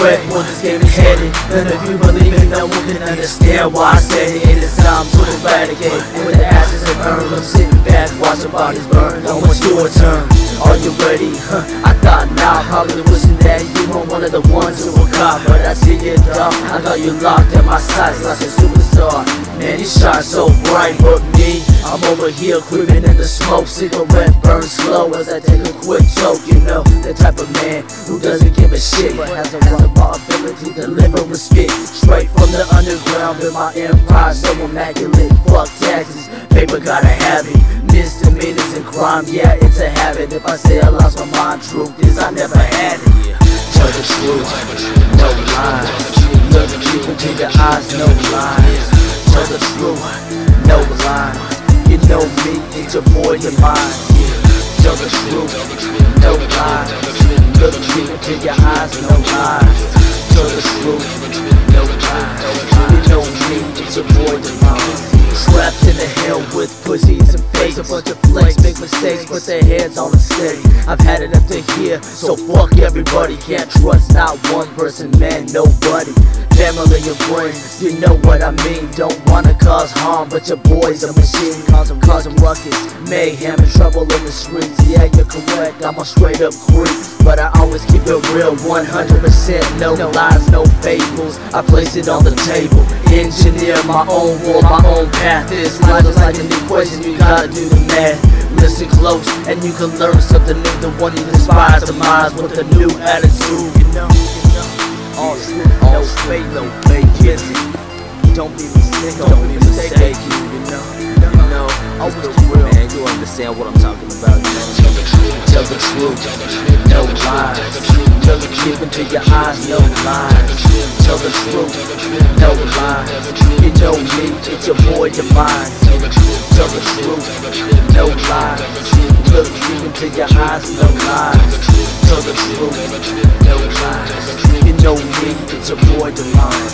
regret where this game is headed. None of you believe it, no one can understand why I said it. It is time to eradicate. And when the ashes are burned, I'm sitting back watching bodies burn. I want your turn. Are you ready? I thought now, probably wishing that you were one of the ones who were caught. But I see you dumb, I got you locked in my sights like a superstar. Man, you shine so bright, but me, I'm over here creeping in the smoke. Cigarette burns slow as I take a quick choke. You know, the type of man who doesn't give a shit, but has a raw ability to deliver with spit. Straight from the underground, build my empire so immaculate. Fuck taxes, paper gotta have it. Misdemeanors and crime, yeah, it's a habit. If I say I lost my mind, truth is I never had it. Tell the truth, no lies. Look deep into your eyes, no lies. Tell the truth, no lies. You know me, it's your boy Divine. Tell the truth, no lies. Look deep into your eyes, no lies. Tell the truth, no lies. You know me, it's your boy Divine. Trapped in the hell with pussies and fakes. A bunch of flakes make mistakes, put their heads on the steady. I've had it up to here, so fuck everybody. Can't trust not one person, man, nobody. Family and friends, you know what I mean. Don't wanna cause harm, but your boy's a machine. Causing ruckus, mayhem and trouble in the streets. Yeah, you're correct, I'm a straight up creep, but I always keep it real, 100%. No lies, no fables, I place it on the table. Engineer my own world, my own path. This life is like an equation, you gotta do the math. Listen close, and you can learn something new. The one you inspires the minds with a new attitude. You know, all truth, no fake, no fake. Don't be mistaken. You know, always keep real, man. You understand what I'm talking about. Tell the truth, no lies. Tell the truth into your eyes, no lies. Tell the truth, no lies. You know me, it's your boy Divine. Tell the truth, no lies. Look deep into your eyes, no lies. Tell the truth, no lies. You know me, it's your boy Divine.